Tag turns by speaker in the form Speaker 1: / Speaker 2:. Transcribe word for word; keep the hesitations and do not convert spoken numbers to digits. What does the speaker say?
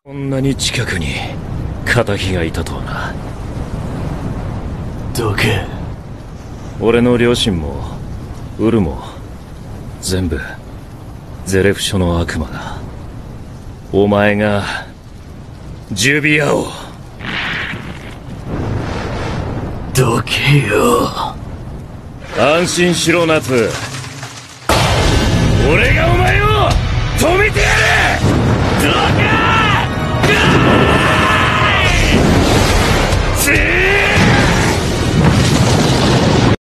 Speaker 1: こんなに近くに仇がいたとはな。
Speaker 2: どけ。
Speaker 1: 俺の両親もウルも全部ゼレフ署の悪魔だ。お前がジュビアを。
Speaker 2: どけよ。
Speaker 1: 安心しろナツ、俺